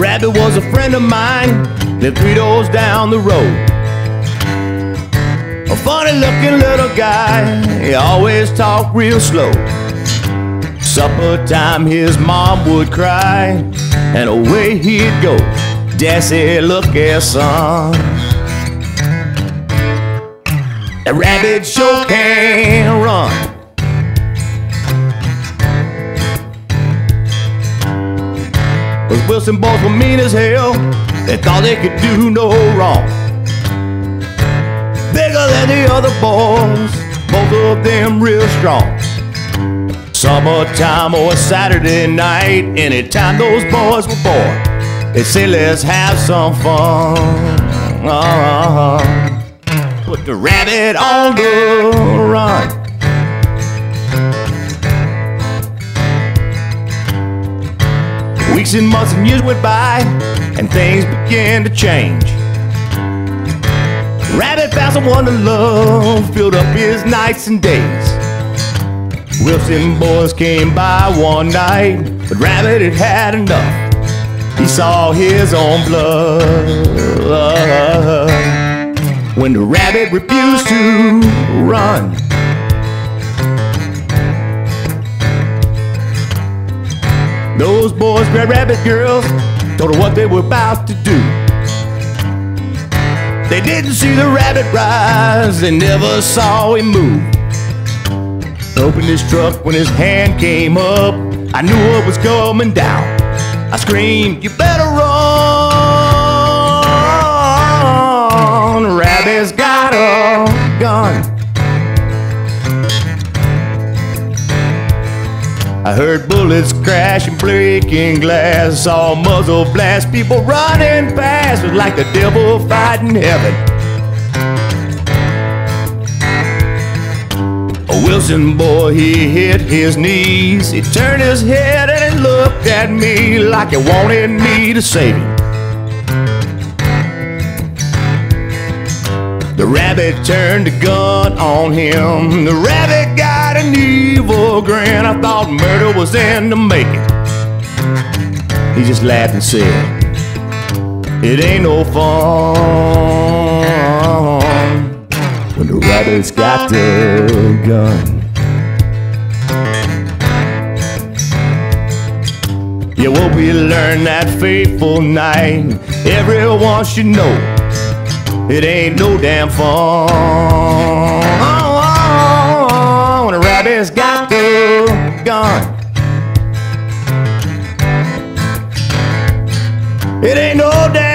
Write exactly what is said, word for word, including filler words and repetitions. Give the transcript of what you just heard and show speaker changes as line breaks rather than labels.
rabbit was a friend of mine, lived three doors down the road. A funny looking little guy, he always talked real slow. Supper time his mom would cry, and away he'd go. Dad said, look here son, that rabbit sure can run. Those Wilson boys were mean as hell, they thought they could do no wrong. Bigger than the other boys, both of them real strong. Summertime or Saturday night, anytime those boys were bored, they'd say let's have some fun. uh-huh. Put the rabbit on the run. Weeks and months and years went by, and things began to change. Rabbit found someone to love, filled up his nights and days. Wilson boys came by one night, but Rabbit had had enough. He saw his own blood when the rabbit refused to run. Those boys grabbed rabbit girls, told her what they were about to do. They didn't see the rabbit rise, they never saw him move. Opened his truck when his hand came up, I knew what was coming down. I screamed, you better run, Rabbit's got a gun. I heard bullets crash and breaking glass, saw muzzle blast, people running past. It was like the devil fighting heaven. A Wilson boy, he hit his knees. He turned his head and he looked at me like he wanted me to save him. The rabbit turned the gun on him. The rabbit got an evil grin. I thought murder was in the making. He just laughed and said, it ain't no fun when the rabbit's got the gun. Yeah, what we learned that fateful night, everyone should know, it ain't no damn fun when a rabbit's got the gun. It ain't no damn